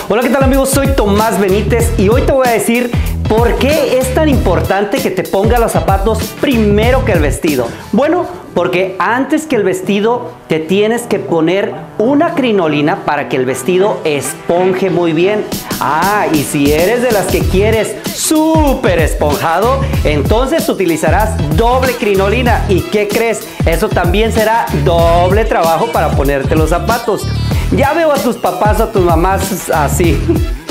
Hola, ¿qué tal amigos? Soy Tomás Benítez y hoy te voy a decir por qué es tan importante que te pongas los zapatos primero que el vestido. Bueno, porque antes que el vestido te tienes que poner una crinolina para que el vestido esponje muy bien. Y si eres de las que quieres súper esponjado, entonces utilizarás doble crinolina. ¿Y qué crees? Eso también será doble trabajo para ponerte los zapatos. Ya veo a tus papás o a tus mamás así.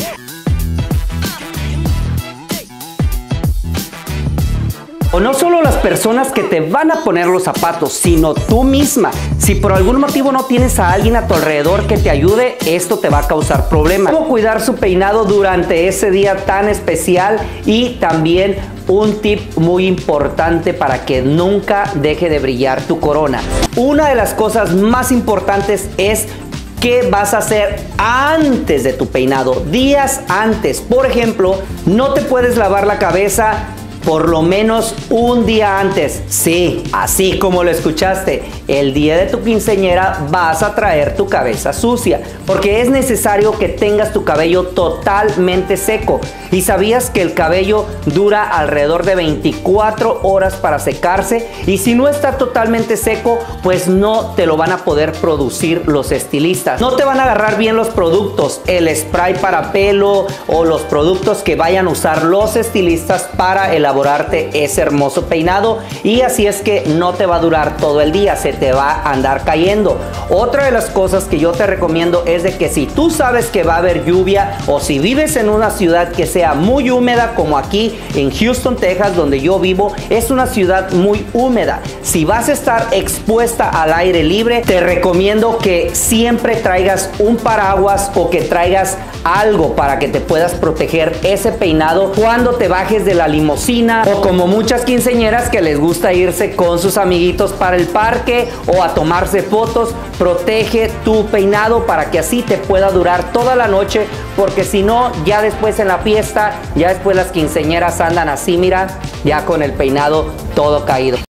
O no solo las personas que te van a poner los zapatos, sino tú misma. Si por algún motivo no tienes a alguien a tu alrededor que te ayude, esto te va a causar problemas. ¿Cómo cuidar su peinado durante ese día tan especial? Y también un tip muy importante para que nunca deje de brillar tu corona. Una de las cosas más importantes es ¿qué vas a hacer antes de tu peinado? Días antes. Por ejemplo, no te puedes lavar la cabeza por lo menos un día antes. Sí, así como lo escuchaste, el día de tu quinceañera vas a traer tu cabeza sucia, porque es necesario que tengas tu cabello totalmente seco. ¿Y sabías que el cabello dura alrededor de 24 horas para secarse? Y si no está totalmente seco, pues no te lo van a poder producir los estilistas. No te van a agarrar bien los productos, el spray para pelo o los productos que vayan a usar los estilistas para elaborarte ese hermoso peinado, y así es que no te va a durar todo el día, se te va a andar cayendo. Otra de las cosas que yo te recomiendo es de que si tú sabes que va a haber lluvia o si vives en una ciudad que sea muy húmeda, como aquí en Houston, Texas, donde yo vivo, es una ciudad muy húmeda. Si vas a estar expuesta al aire libre, te recomiendo que siempre traigas un paraguas o que traigas algo para que te puedas proteger ese peinado cuando te bajes de la limusina, o como muchas quinceañeras que les gusta irse con sus amiguitos para el parque o a tomarse fotos. Protege tu peinado para que así te pueda durar toda la noche, porque si no, ya después en la fiesta, ya después las quinceañeras andan así, mira, ya con el peinado todo caído.